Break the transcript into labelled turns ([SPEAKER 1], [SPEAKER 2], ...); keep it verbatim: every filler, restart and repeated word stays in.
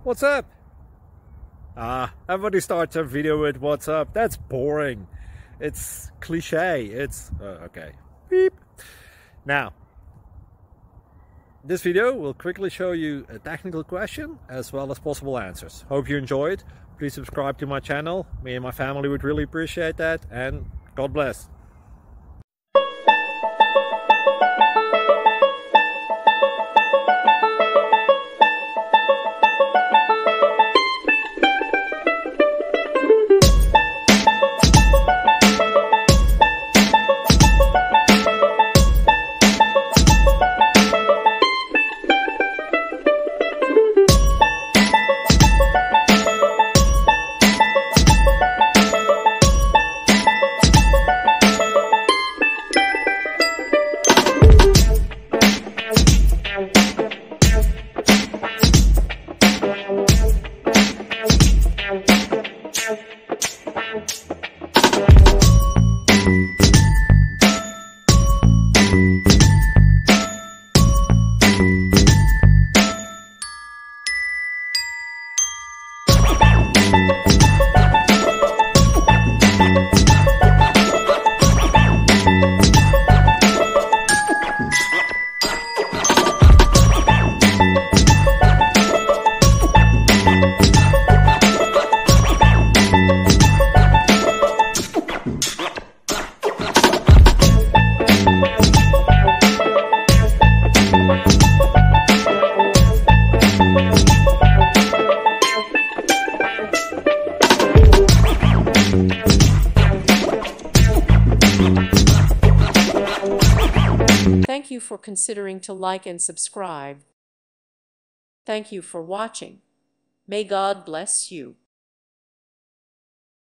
[SPEAKER 1] What's up? Ah, everybody starts their video with what's up. That's boring. It's cliche. It's uh, okay. Beep. Now, this video will quickly show you a technical question as well as possible answers. Hope you enjoyed. Please subscribe to my channel. Me and my family would really appreciate that, and God bless.
[SPEAKER 2] Thank you for considering to like and subscribe. Thank you for watching. May God bless you.